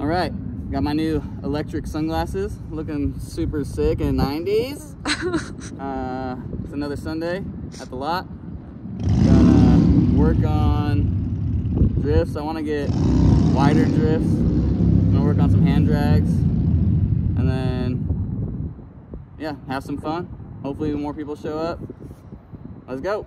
All right, got my new electric sunglasses, looking super sick in 90s. It's another Sunday at the lot. Gonna work on drifts. I want to get wider drifts. I'm gonna work on some hand drags, and then yeah, have some fun. Hopefully more people show up. Let's go.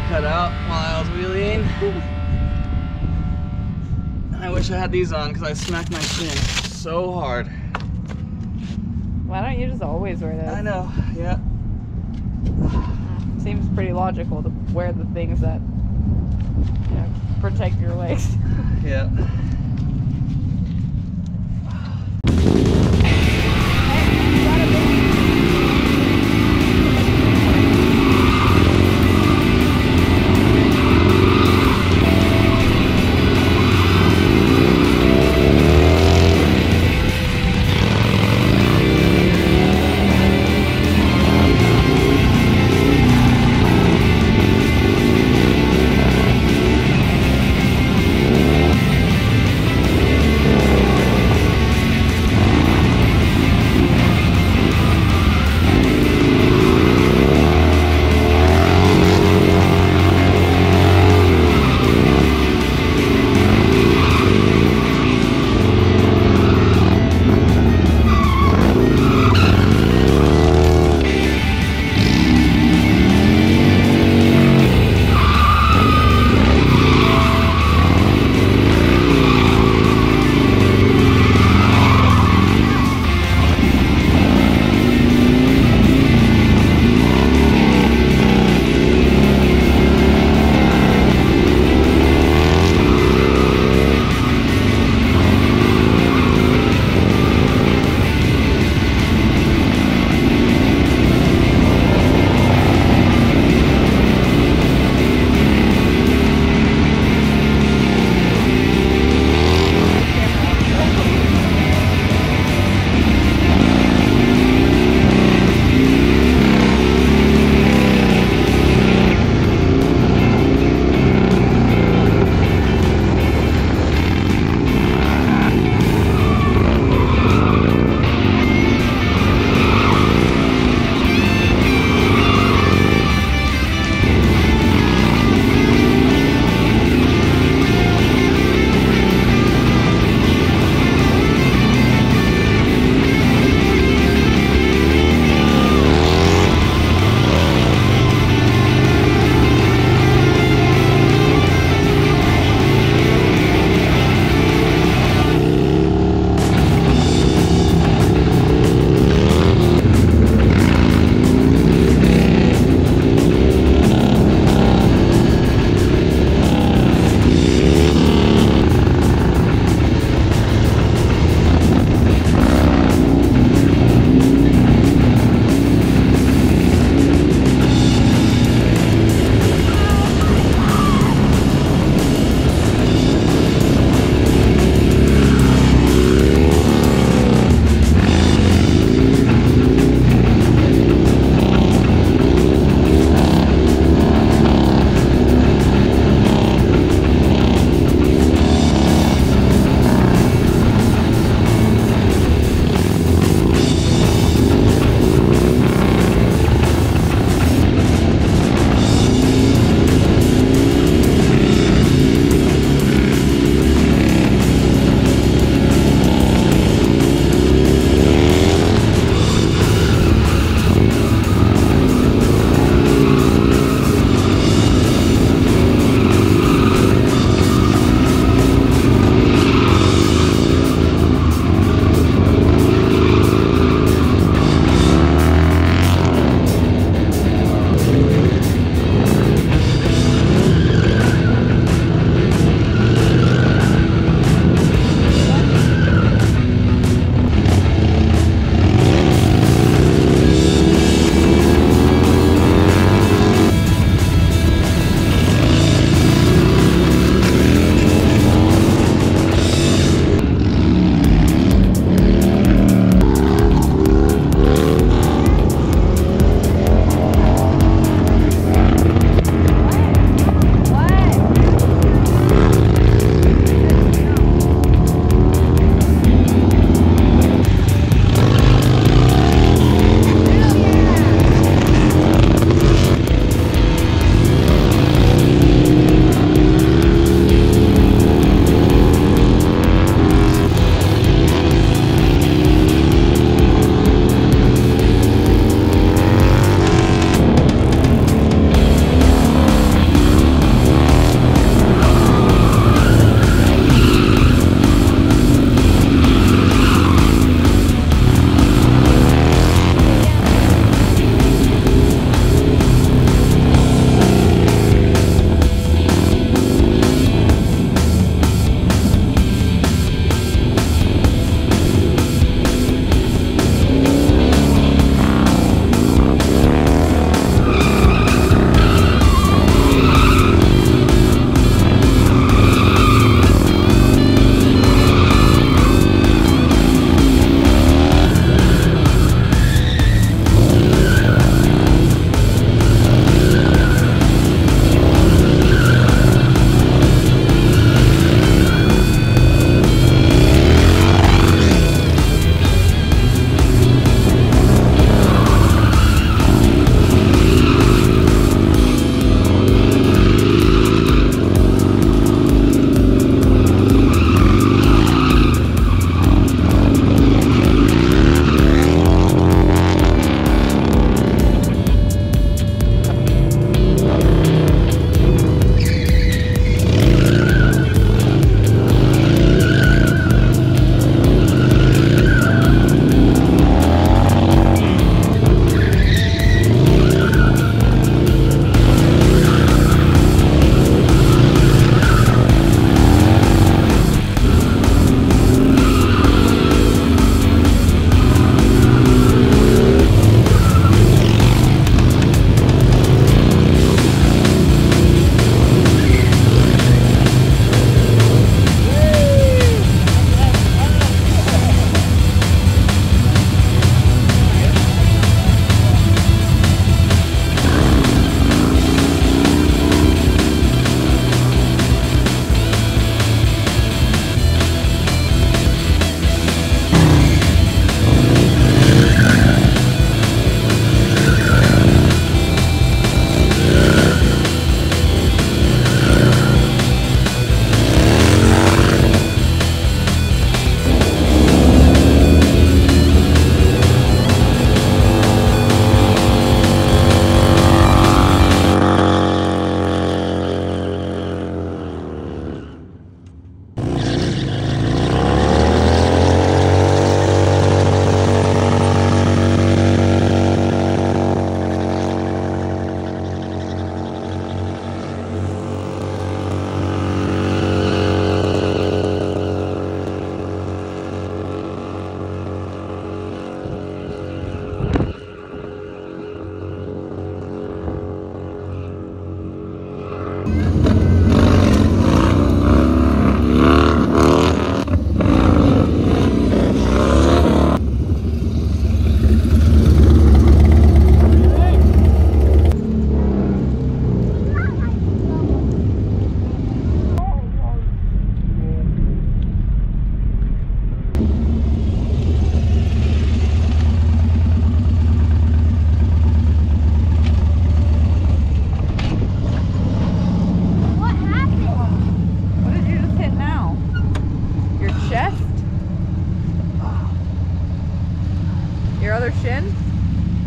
cut out while I was wheeling. I wish I had these on because I smacked my shin so hard. Why don't you just always wear those? I know, yeah. Seems pretty logical to wear the things that, you know, protect your legs. Yeah.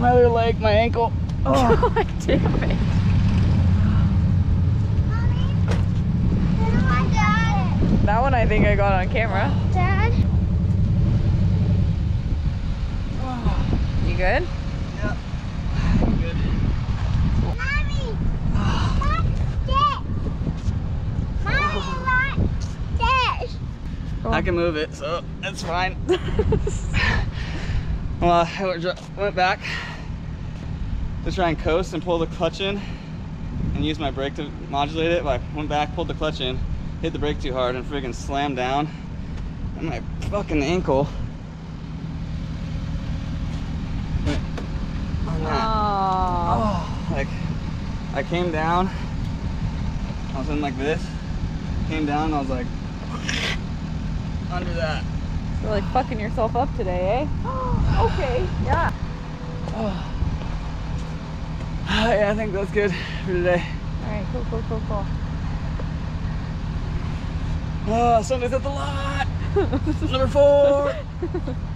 My other leg, my ankle. Oh. God damn it. That one I think I got on camera. Dad? You good? Yeah. I'm good. Mommy! Mommy, I can move it, so that's fine. Well, I went back to try and coast and pull the clutch in and use my brake to modulate it. But I went back, pulled the clutch in, hit the brake too hard, and friggin' slammed down. And my fucking ankle. On that. Oh, like I came down. I was in like this. Came down and I was like under that. Really fucking yourself up today, eh? Okay, yeah. Oh. Yeah, I think that's good for today. Alright, cool. Oh, Sunday's at the lot. Number 4.